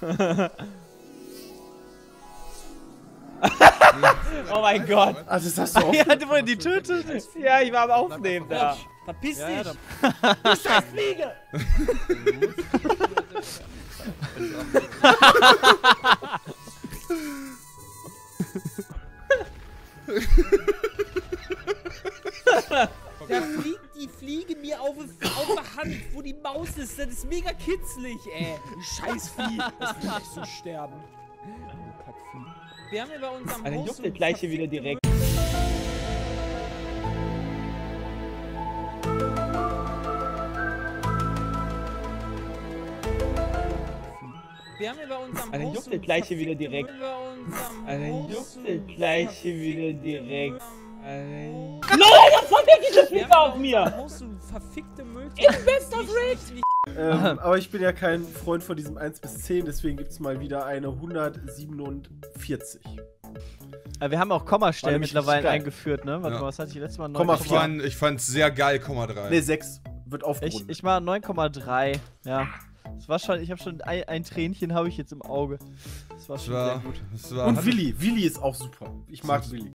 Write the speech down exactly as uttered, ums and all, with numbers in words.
Oh mein Gott. Also das hast du auch. Ja, du wolltest die töten. Ja, ich war am Aufnehmen da. Verpiss Ja, ja, dich! dann- Du scheiß Fliege! Da fliegt die Fliege mir auf, auf der Hand, wo die Maus ist. Das ist mega kitzlig, ey. Scheiß Vieh. Das will gleich so sterben. Kackvieh. Wir haben ja bei uns am Alter, Haus juckt so der gleiche wieder verfickte direkt. Wir haben ja bei uns am Alter, Haus juckt so der gleiche wieder verfickte direkt. Müll bei uns am Alter, Haus juckt so der gleiche verfickte wieder Müll direkt. am- Alter. LOL, das war wirklich diese Wir haben Fliege ja auf bei uns mir! am Haus so verfickte Müll. Ich bester Rick! Ähm, aber ich bin ja kein Freund von diesem eins bis zehn, deswegen gibt es mal wieder eine hundertsiebenundvierzig. Aber wir haben auch Kommastellen nämlich mittlerweile richtig geil. eingeführt, ne? Warte Ja. mal, was hatte ich letztes Mal? Komma neun Ich vier. fand, ich fand's sehr geil, Komma drei. Ne, sechs wird Ich, aufgerundet. ich war neun Komma drei. Ja. Das war schon, ich habe schon ein, ein Tränchen habe ich jetzt im Auge. Das war Das schon war, sehr gut. das war, Und Willi. Willi ist auch super. Ich mag Willi.